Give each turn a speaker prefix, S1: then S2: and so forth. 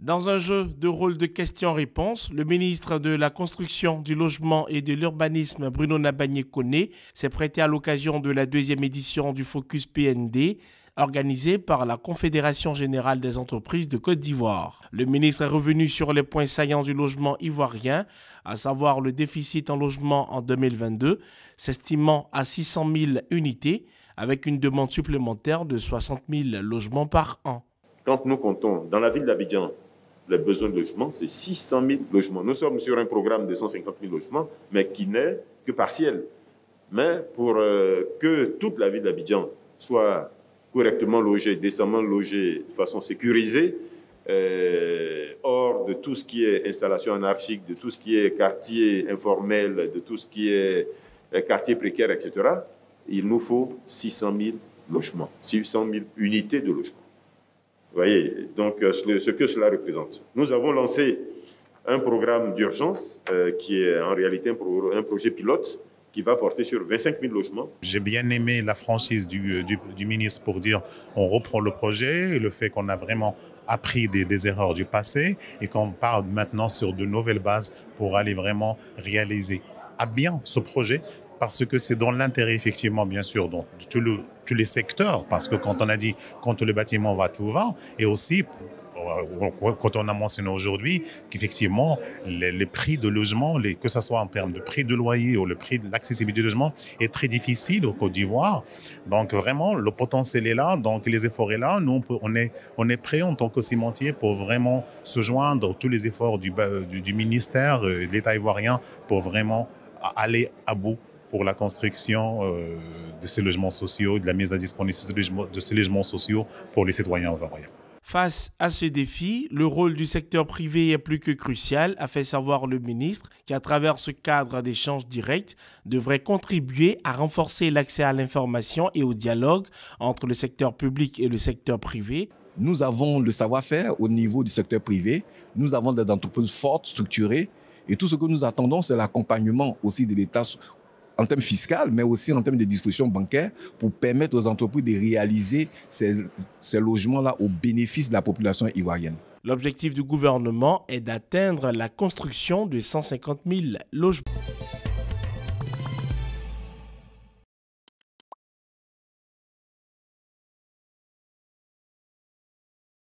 S1: Dans un jeu de rôle de questions-réponses, le ministre de la Construction, du Logement et de l'Urbanisme, Bruno Nabagné-Koné, s'est prêté à l'occasion de la deuxième édition du Focus PND, organisée par la Confédération générale des entreprises de Côte d'Ivoire. Le ministre est revenu sur les points saillants du logement ivoirien, à savoir le déficit en logement en 2022, s'estimant à 600 000 unités, avec une demande supplémentaire de 60 000 logements par an.
S2: Quand nous comptons dans la ville d'Abidjan, les besoins de logement, c'est 600 000 logements. Nous sommes sur un programme de 150 000 logements, mais qui n'est que partiel. Mais pour que toute la ville d'Abidjan soit correctement logée, décemment logée, de façon sécurisée, hors de tout ce qui est installation anarchique, de tout ce qui est quartier informel, de tout ce qui est quartier précaire, etc., il nous faut 600 000 logements, 600 000 unités de logement. Vous voyez, donc ce que cela représente. Nous avons lancé un programme d'urgence qui est en réalité un projet pilote qui va porter sur 25 000 logements.
S3: J'ai bien aimé la franchise du ministre pour dire on reprend le projet et le fait qu'on a vraiment appris des erreurs du passé et qu'on part maintenant sur de nouvelles bases pour aller vraiment réaliser à bien ce projet. Parce que c'est dans l'intérêt, effectivement, bien sûr, de tous les secteurs. Parce que quand on a dit, quand le bâtiment va, tout va. Et aussi, quand on a mentionné aujourd'hui qu'effectivement, les prix de logement, que ce soit en termes de prix de loyer ou le prix de l'accessibilité du logement, est très difficile au Côte d'Ivoire. Donc, vraiment, le potentiel est là. Donc, les efforts sont là. Nous, on est prêts en tant que cimentier pour vraiment se joindre à tous les efforts du ministère, de l'État ivoirien, pour vraiment aller à bout pour la construction de ces logements sociaux, de la mise à disposition de ces logements sociaux pour les citoyens ivoiriens.
S1: Face à ce défi, le rôle du secteur privé est plus que crucial, a fait savoir le ministre, qui à travers ce cadre d'échange direct devrait contribuer à renforcer l'accès à l'information et au dialogue entre le secteur public et le secteur privé.
S4: Nous avons le savoir-faire au niveau du secteur privé, nous avons des entreprises fortes, structurées, et tout ce que nous attendons, c'est l'accompagnement aussi de l'État en termes fiscaux, mais aussi en termes de dispositions bancaires pour permettre aux entreprises de réaliser ces logements-là au bénéfice de la population ivoirienne.
S1: L'objectif du gouvernement est d'atteindre la construction de 150 000 logements.